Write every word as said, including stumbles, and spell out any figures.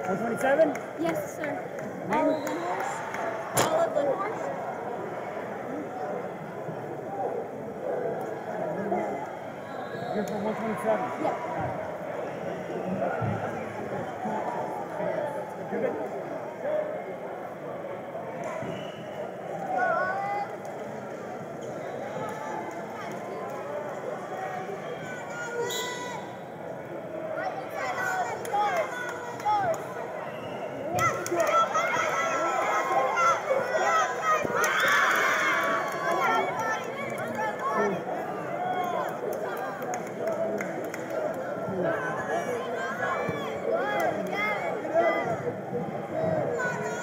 one twenty-seven? Yes, sir. Name? Olive Lindhorst. Olive Lindhorst. You're for one twenty-seven? Yeah. You're good? Come on,